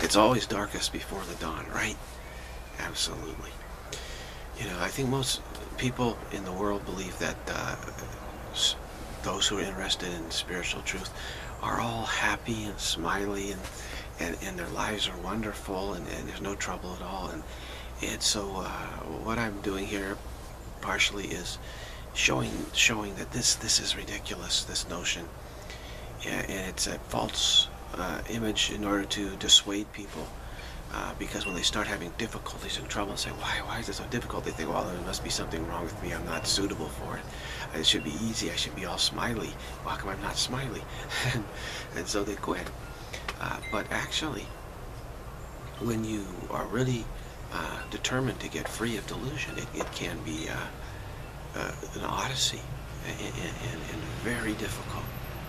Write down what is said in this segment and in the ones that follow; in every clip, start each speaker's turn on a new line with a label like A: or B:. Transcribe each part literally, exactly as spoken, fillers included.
A: It's always darkest before the dawn, right? Absolutely. You know, I think most people in the world believe that uh, those who are interested in spiritual truth are all happy and smiley, and and, and their lives are wonderful, and, and there's no trouble at all. And and so uh, what I'm doing here partially is showing showing that this this is ridiculous, this notion, and it's a false uh, image in order to dissuade people. Uh, because when they start having difficulties and trouble and say, why, why is it so difficult? They think, well, there must be something wrong with me. I'm not suitable for it. It should be easy. I should be all smiley. Why come I'm not smiley? and, and so they quit. Uh, but actually, when you are really uh, determined to get free of delusion, it, it can be uh, uh, an odyssey and, and, and very difficult,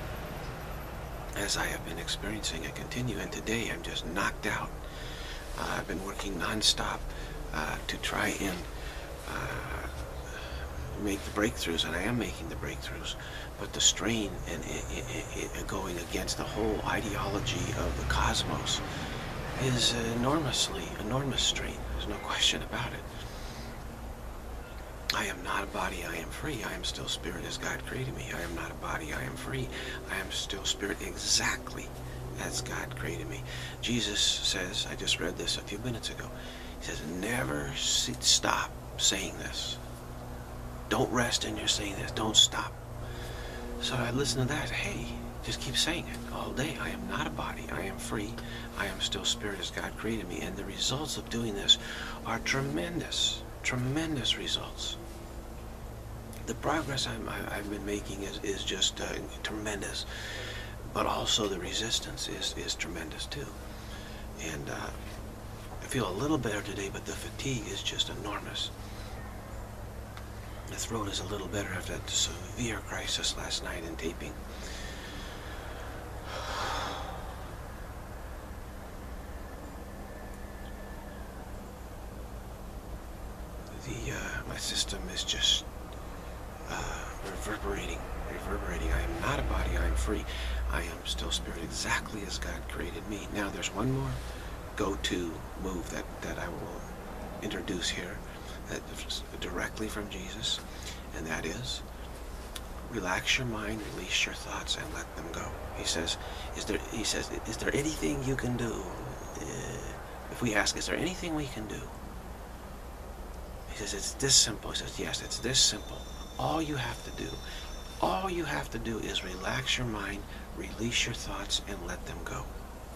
A: as I have been experiencing and continue. And today I'm just knocked out. Uh, I've been working non-stop uh, to try and uh, make the breakthroughs, and I am making the breakthroughs, but the strain and it, it, it going against the whole ideology of the cosmos is enormously, enormous strain. There's no question about it. I am not a body, I am free. I am still spirit as God created me. I am not a body, I am free. I am still spirit exactly as God created me. Jesus says, I just read this a few minutes ago, he says, never sit, stop saying this. Don't rest in your saying this. Don't stop. So I listen to that. Hey, just keep saying it all day. I am not a body. I am free. I am still spirit as God created me. And the results of doing this are tremendous, tremendous results. The progress I'm, I, I've been making is, is just uh, tremendous. But also the resistance is, is tremendous too. And uh, I feel a little better today, but the fatigue is just enormous. The throat is a little better after that severe crisis last night in taping. The uh, my system is just uh, reverberating, reverberating. I am not a body, I am free. I am still spirit exactly as God created me. Now there's one more go-to move that, that I will introduce here, that's directly from Jesus, and that is, relax your mind, release your thoughts, and let them go. He says, is there, he says, is there anything you can do? Uh, if we ask, is there anything we can do? He says, it's this simple. He says, yes, it's this simple. All you have to do, all you have to do is relax your mind, release your thoughts, and let them go.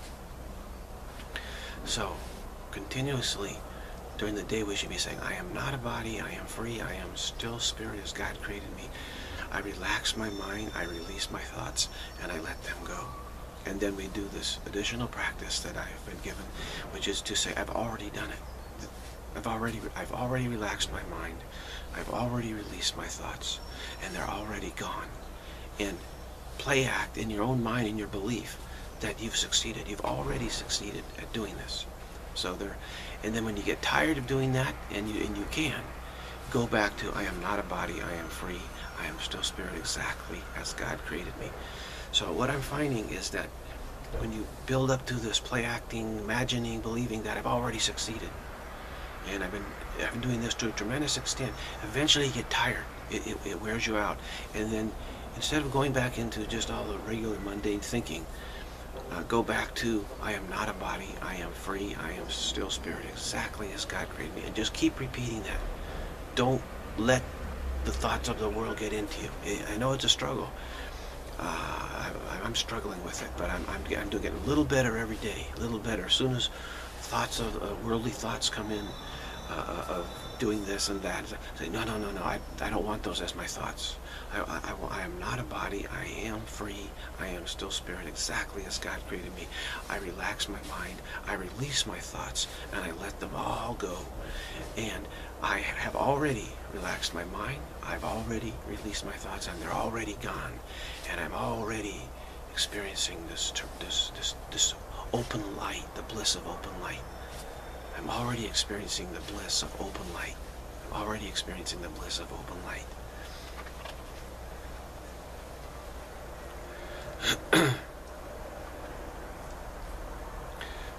A: So, continuously during the day we should be saying, I am not a body, I am free, I am still spirit as God created me. I relax my mind, I release my thoughts, and I let them go. And then we do this additional practice that I've been given, which is to say, I've already done it. I've already, I've already relaxed my mind. I've already released my thoughts, and they're already gone. And play act in your own mind, in your belief, that you've succeeded. You've already succeeded at doing this. So there, and then when you get tired of doing that, and you and you can, go back to, I am not a body, I am free, I am still spirit exactly as God created me. So what I'm finding is that when you build up to this play acting, imagining, believing that I've already succeeded, and I've been, I've been doing this to a tremendous extent, eventually you get tired. It, it, it wears you out. And then instead of going back into just all the regular mundane thinking, uh, go back to, I am not a body, I am free, I am still spirit exactly as God created me. And just keep repeating that. Don't let the thoughts of the world get into you. I know it's a struggle. Uh, I, I'm struggling with it, but I'm, I'm, I'm doing it a little better every day, a little better. As soon as thoughts of uh, worldly thoughts come in, uh, of doing this and that, I say, no, no, no, no, I, I don't want those as my thoughts. I, I, I, I am not a body, I am free, I am still spirit exactly as God created me. I relax my mind, I release my thoughts, and I let them all go. And I have already relaxed my mind, I've already released my thoughts, and they're already gone. And I'm already experiencing this, this, this, this open light, the bliss of open light. I'm already experiencing the bliss of open light. I'm already experiencing the bliss of open light.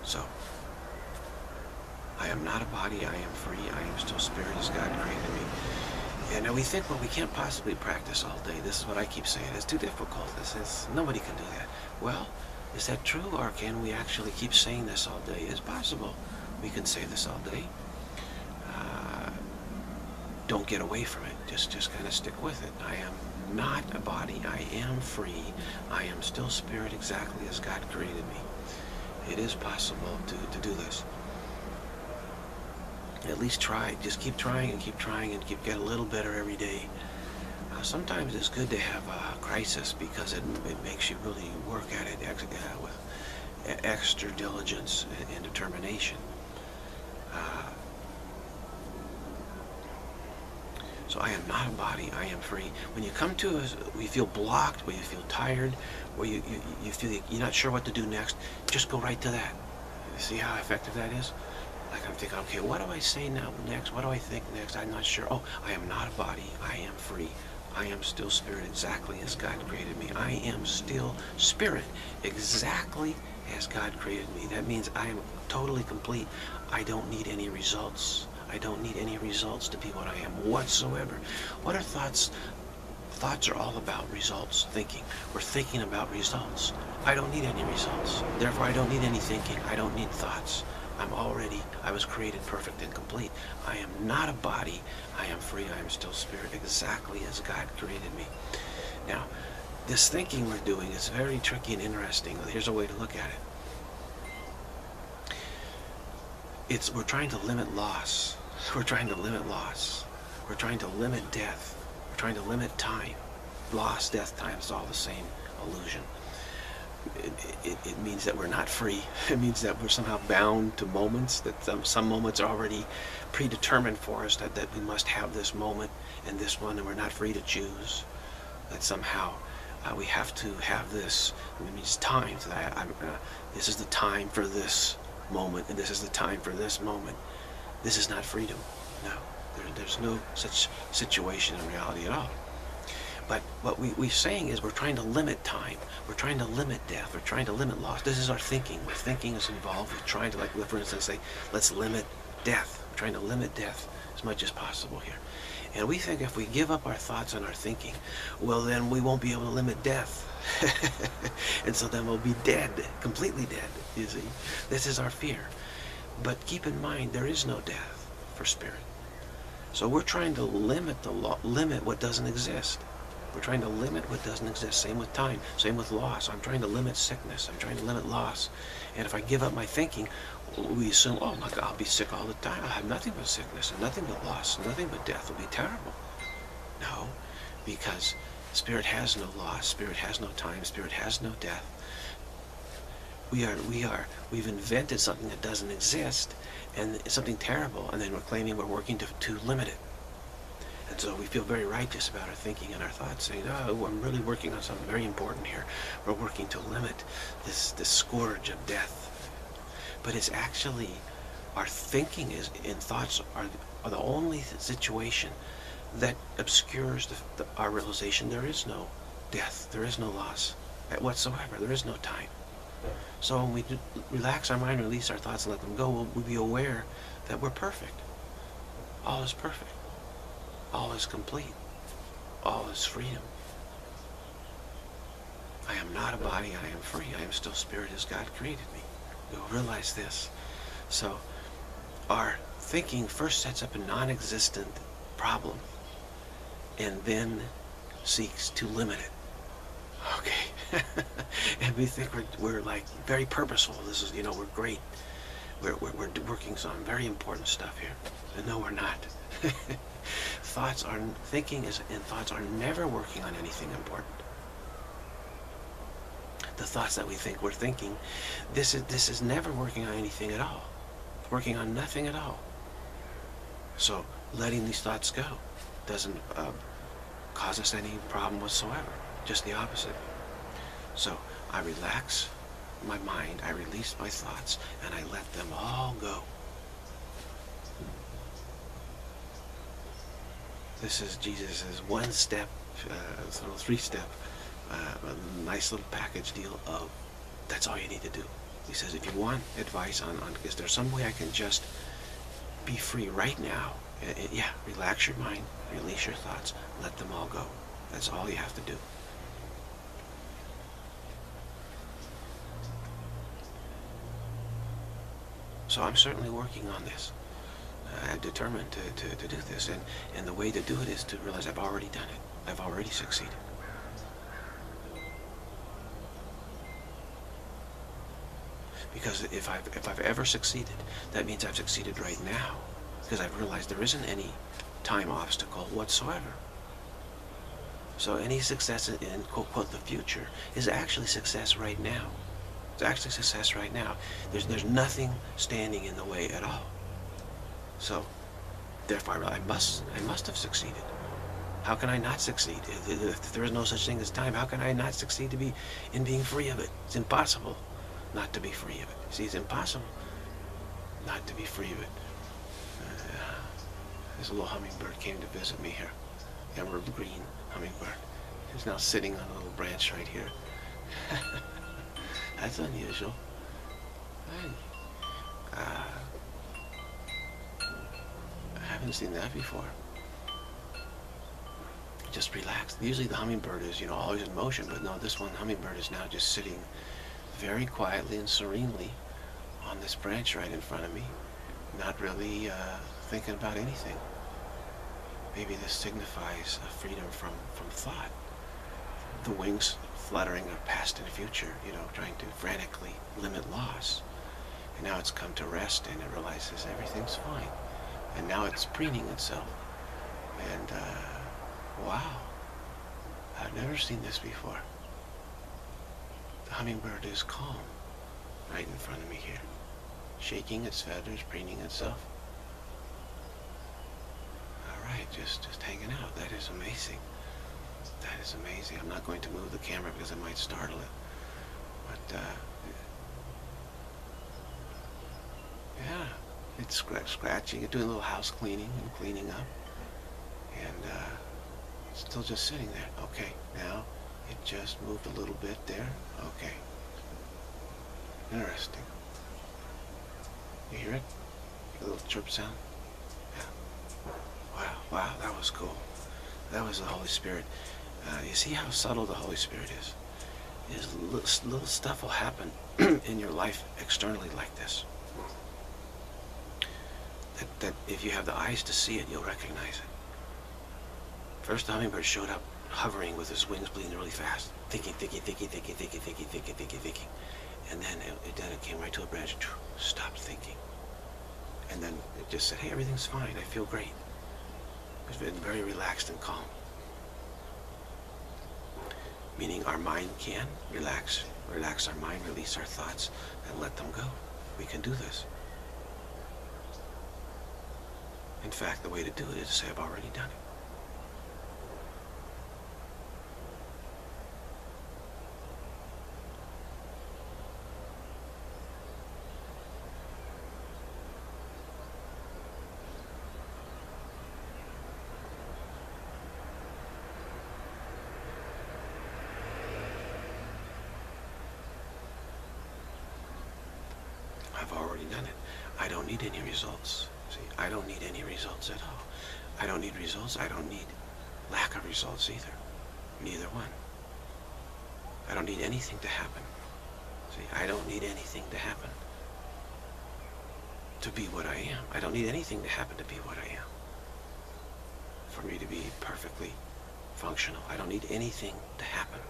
A: So, I am not a body, I am free, I am still spirit as God created me. And now we think, well, we can't possibly practice all day. This is what I keep saying. It's too difficult. This is, nobody can do that. Well, is that true, or can we actually keep saying this all day? It's possible. We can say this all day. Uh, don't get away from it. Just, just kind of stick with it. I am not a body. I am free. I am still spirit exactly as God created me. It is possible to, to do this. At least try. Just keep trying and keep trying and keep get a little better every day. Uh, sometimes it's good to have a crisis because it, it makes you really work at it ex uh, with extra diligence and, and determination. Uh, so I am not a body. I am free. When you come to us, we feel blocked, when you feel tired, or you, you, you feel you're not sure what to do next, just go right to that. You see how effective that is? Like I'm thinking, okay, what do I say now next? What do I think next? I'm not sure. Oh, I am not a body. I am free. I am still spirit exactly as God created me. I am still spirit exactly as God created me. That means I am totally complete. I don't need any results. I don't need any results to be what I am whatsoever. What are thoughts? Thoughts are all about results, thinking. We're thinking about results. I don't need any results. Therefore, I don't need any thinking. I don't need thoughts. I'm already, I was created perfect and complete. I am not a body. I am free. I am still spirit, exactly as God created me. Now, this thinking we're doing is very tricky and interesting. Here's a way to look at it. It's, we're trying to limit loss. We're trying to limit loss. We're trying to limit death. We're trying to limit time. Loss, death, time, it's all the same illusion. It, it, it means that we're not free. It means that we're somehow bound to moments, that some, some moments are already predetermined for us, that, that we must have this moment and this one, and we're not free to choose. That somehow uh, we have to have this. It means time. So I, I'm, uh, this is the time for this moment, and this is the time for this moment. This is not freedom. No, there, there's no such situation in reality at all. But what we, we're saying is we're trying to limit time. We're trying to limit death. We're trying to limit loss. This is our thinking. Our thinking is involved with trying to, like, for instance, say, let's limit death. We're trying to limit death as much as possible here. And we think if we give up our thoughts and our thinking, well, then we won't be able to limit death. And so then we'll be dead, completely dead, you see. This is our fear. But keep in mind, there is no death for spirit. So we're trying to limit the law, limit what doesn't exist. We're trying to limit what doesn't exist. Same with time. Same with loss. I'm trying to limit sickness. I'm trying to limit loss. And if I give up my thinking, we assume, oh my God, I'll be sick all the time. I'll have nothing but sickness and nothing but loss, nothing but death. It'll be terrible. No, because spirit has no loss. Spirit has no time. Spirit has no death. We are, we are, we've invented something that doesn't exist, and it's something terrible, and then we're claiming we're working to, to limit it. And so we feel very righteous about our thinking and our thoughts, saying, oh, I'm really working on something very important here. We're working to limit this, this scourge of death. But it's actually, our thinking is, and thoughts are, are the only situation that obscures the, the, our realization there is no death, there is no loss whatsoever, there is no time. So when we do relax our mind, release our thoughts, and let them go, we'll, we'll be aware that we're perfect. All is perfect. All is complete. All is freedom. I am not a body. I am free. I am still spirit as God created me. We'll realize this. So our thinking first sets up a non-existent problem and then seeks to limit it. Okay. And we think we're, we're like very purposeful. This is, you know, we're great. We're, we're, we're working on very important stuff here. And no, we're not. Thoughts are, thinking is, and thoughts are never working on anything important. The thoughts that we think we're thinking, this is, this is never working on anything at all. It's working on nothing at all. So letting these thoughts go doesn't uh, cause us any problem whatsoever. Just the opposite. So I relax my mind, I release my thoughts, and I let them all go. This is Jesus' one step, uh, three step, uh, a nice little package deal of, that's all you need to do. He says, if you want advice on, on is there some way I can just be free right now? It, it, yeah, relax your mind, release your thoughts, let them all go. That's all you have to do. So I'm certainly working on this. Uh, I'm determined to, to, to do this. And, and the way to do it is to realize I've already done it. I've already succeeded. Because if I've, if I've ever succeeded, that means I've succeeded right now. Because I've realized there isn't any time obstacle whatsoever. So any success in, quote, quote, the future is actually success right now. It's actually success right now. There's, there's nothing standing in the way at all. So, therefore, I, realize I must, I must have succeeded. How can I not succeed? If, if there is no such thing as time, how can I not succeed to be in being free of it? It's impossible not to be free of it. See, it's impossible not to be free of it. Uh, this little hummingbird came to visit me here. Emerald green hummingbird. He's now sitting on a little branch right here. That's unusual. I, uh, I haven't seen that before. Just relaxed. Usually the hummingbird is, you know, always in motion, but no, this one hummingbird is now just sitting very quietly and serenely on this branch right in front of me, not really uh, thinking about anything. Maybe this signifies a freedom from, from thought. The wings fluttering of past and future, you know, trying to frantically limit loss. And now it's come to rest and it realizes everything's fine. And now it's preening itself. And, uh, wow, I've never seen this before. The hummingbird is calm right in front of me here, shaking its feathers, preening itself. All right, just, just hanging out. That is amazing. That is amazing. I'm not going to move the camera because I might startle it. But, uh, yeah, it's scratch, scratching, doing a little house cleaning and cleaning up. And, uh, it's still just sitting there. Okay, now it just moved a little bit there. Okay. Interesting. You hear it? A little chirp sound? Yeah. Wow, wow, that was cool. That was the Holy Spirit. Uh, you see how subtle the Holy Spirit is? Is little, little stuff will happen in your life externally like this. That, that if you have the eyes to see it, you'll recognize it. First, the hummingbird showed up hovering with his wings bleeding really fast, thinking, thinking, thinking, thinking, thinking, thinking, thinking, thinking, thinking. And then it, it, then it came right to a branch, stopped thinking. And then it just said, hey, everything's fine, I feel great. It's been very relaxed and calm. Meaning our mind can relax, relax our mind, release our thoughts, and let them go. We can do this. In fact, the way to do it is to say, I've already done it. I've already done it. I don't need any results. See, I don't need any results at all. I don't need results. I don't need lack of results either. Neither one. I don't need anything to happen. See, I don't need anything to happen to be what I am. I don't need anything to happen to be what I am. For me to be perfectly functional. I don't need anything to happen.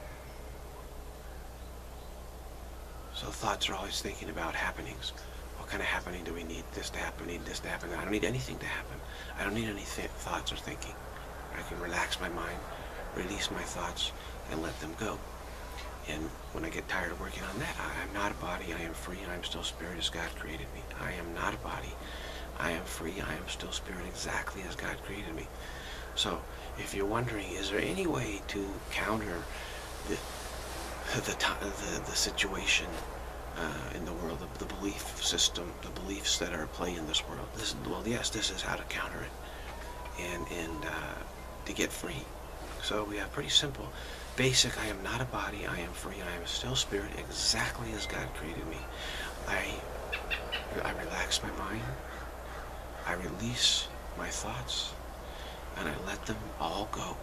A: So thoughts are always thinking about happenings. What kind of happening do we need? This to happen, need this to happen. I don't need anything to happen. I don't need any th thoughts or thinking. I can relax my mind, release my thoughts, and let them go. And when I get tired of working on that, I am not a body, I am free, and I am still spirit as God created me. I am not a body, I am free, I am still spirit exactly as God created me. So, if you're wondering, is there any way to counter the the, the, the situation uh, in the world, the, the belief system, the beliefs that are at play in this world? This, well, yes, this is how to counter it and, and uh, to get free. So we have pretty simple. basic, I am not a body, I am free, I am still spirit, exactly as God created me. I, I relax my mind, I release my thoughts, and I let them all go.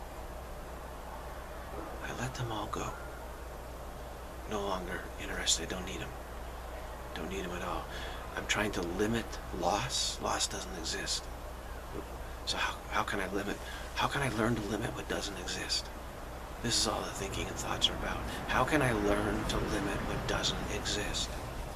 A: I let them all go. No longer interested, don't need them. Don't need them at all. I'm trying to limit loss. Loss doesn't exist. So how, how can I limit? How can I learn to limit what doesn't exist? This is all the thinking and thoughts are about. How can I learn to limit what doesn't exist?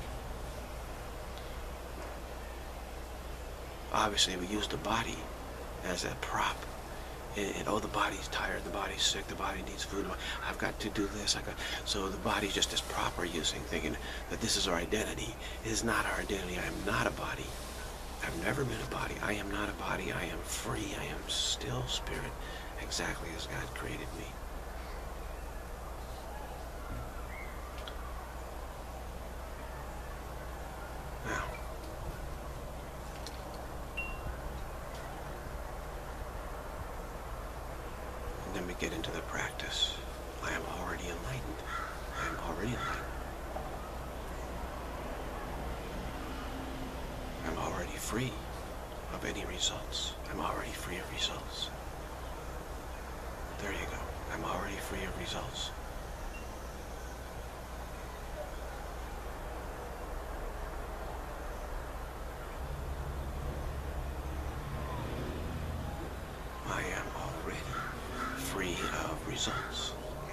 A: Obviously, we use the body as a prop. And, and oh, the body's tired, the body's sick, the body needs food. I've got to do this. I got so the body's just this prop we're using, thinking that this is our identity. It is not our identity. I am not a body. I've never been a body. I am not a body. I am free. I am still spirit, exactly as God created me. Now, and then we get into the practice. I am already enlightened. I am already enlightened. I'm already free of any results. I'm already free of results. There you go. I'm already free of results. I am already free of results.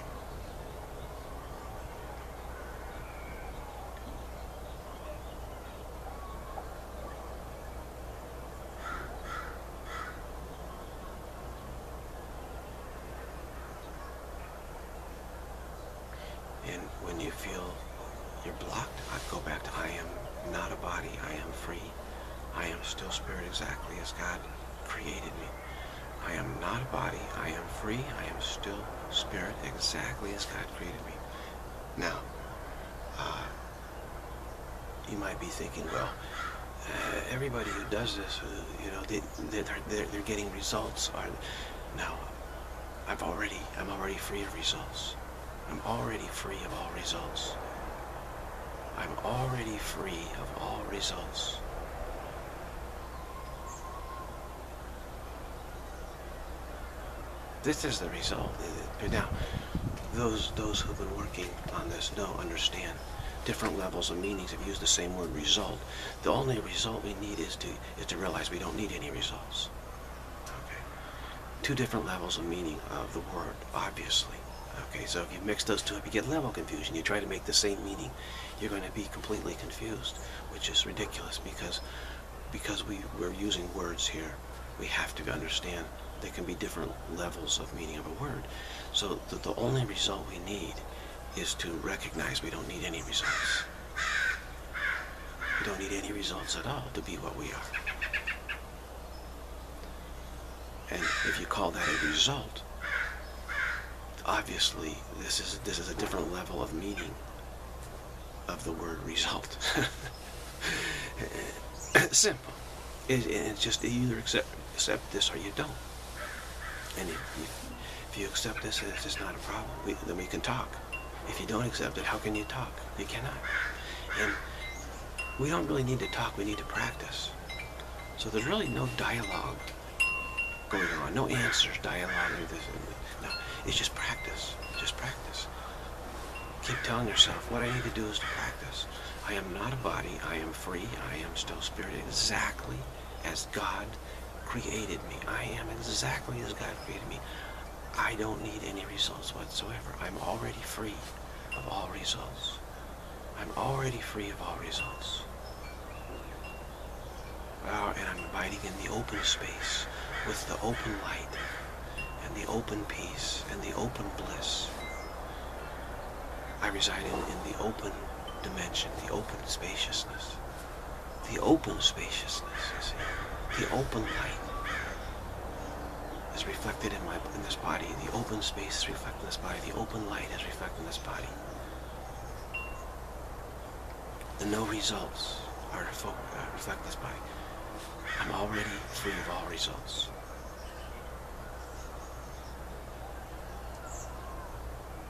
A: And when you feel you're blocked, I go back to I am not a body, I am free. I am still spirit exactly as God created me. I am not a body, I am free, I am still spirit exactly as God created me. Now, uh, you might be thinking, well, uh, everybody who does this, uh, you know, they, they're, they're, they're getting results. Are, no, I've already, I'm already free of results. I'm already free of all results. I'm already free of all results. This is the result. Now, those those who've been working on this know, understand different levels of meanings. Have used the same word, result. The only result we need is to is to realize we don't need any results. Okay. Two different levels of meaning of the word, obviously. Okay, so if you mix those two up, you get level confusion. You try to make the same meaning, you're going to be completely confused, which is ridiculous because because we, we're using words here. We have to understand there can be different levels of meaning of a word. So the, the only result we need is to recognize we don't need any results. We don't need any results at all to be what we are. And if you call that a result, obviously this is this is a different level of meaning of the word result. Simple. It, it's just you either accept accept this or you don't. And if you, if you accept this, it's just not a problem. We, then we can talk. If you don't accept it, how can you talk? You cannot. And we don't really need to talk. We need to practice. So there's really no dialogue going on. No answers, dialogue, or this. No, it's just practice. Just practice. Keep telling yourself, what I need to do is to practice. I am not a body. I am free. I am still spirit exactly as God created me. I am exactly as God created me. I don't need any results whatsoever. I'm already free of all results. I'm already free of all results. Uh, and I'm abiding in the open space with the open light and the open peace and the open bliss. I reside in, in the open dimension, the open spaciousness. The open spaciousness, you see. The open light is reflected in my in this body. The open space is reflected in this body. The open light is reflected in this body. The no results are to uh, reflect this body. I'm already free of all results.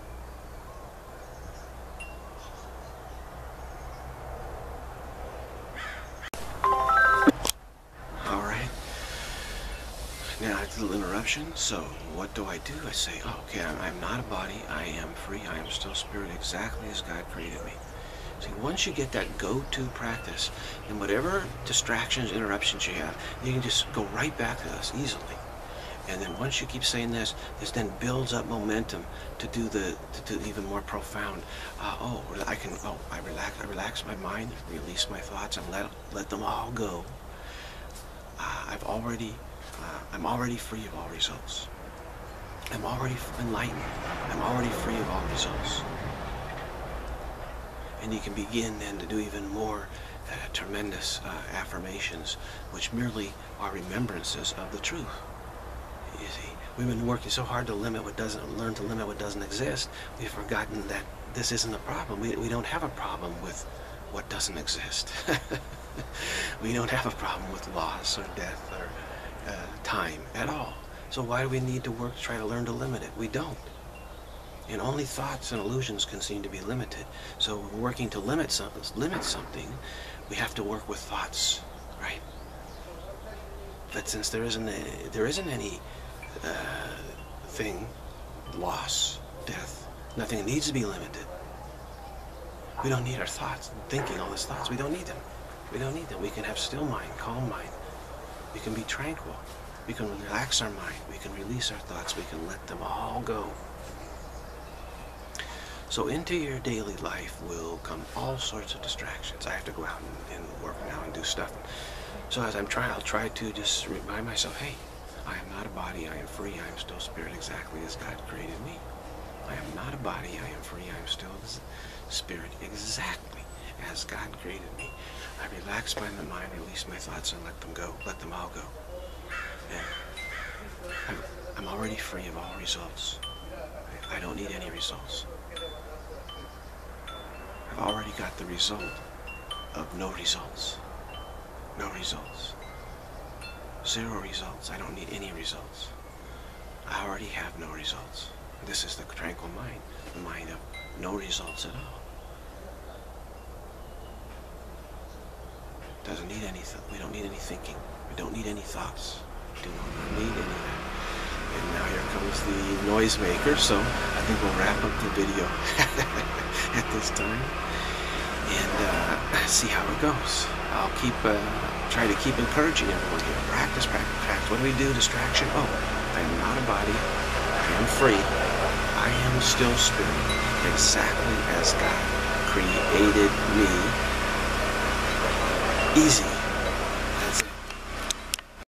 A: that little interruption. So what do I do? I say, oh, okay, I'm, I'm not a body. I am free. I am still spirit, exactly as God created me. See, once you get that go-to practice, then whatever distractions, interruptions you have, you can just go right back to this easily. And then once you keep saying this, this then builds up momentum to do the to do even more profound. Uh, oh, I can. Oh, I relax. I relax my mind, release my thoughts, and let let them all go. Uh, I've already. Uh, I'm already free of all results. I'm already enlightened. I'm already free of all results. And you can begin then to do even more uh, tremendous uh, affirmations, which merely are remembrances of the truth. You see, we've been working so hard to limit what doesn't, learn to limit what doesn't exist. We've forgotten that this isn't a problem. We, we don't have a problem with what doesn't exist. We don't have a problem with loss or death or uh, time at all. So why do we need to work to try to learn to limit it? We don't. And only thoughts and illusions can seem to be limited. So when we're working to limit something, limit something, we have to work with thoughts, right? But since there isn't a, there isn't any uh, thing, loss, death, nothing needs to be limited. We don't need our thoughts, thinking all these thoughts. We don't need them. We don't need them. We can have still mind, calm mind. We can be tranquil. We can relax our mind. We can release our thoughts. We can let them all go. So into your daily life will come all sorts of distractions. I have to go out and, and work now and do stuff. So as I'm trying, I'll try to just remind myself, hey, I am not a body, I am free, I am still spirit exactly as God created me. I am not a body, I am free, I am still spirit exactly as God created me. I relax my mind, release my thoughts, and let them go. Let them all go. And I'm, I'm already free of all results. I don't need any results. I've already got the result of no results. No results. Zero results. I don't need any results. I already have no results. This is the tranquil mind, the mind of no results at all. Doesn't need anything. We don't need any thinking. We don't need any thoughts. We do not need any of that. And now here comes the noisemaker, so I think we'll wrap up the video at this time and uh, see how it goes. I'll keep uh, try to keep encouraging everyone here. Practice, practice, practice. What do we do? Distraction. Oh, I am not a body. I am free. I am still spirit, exactly as God created me. Easy.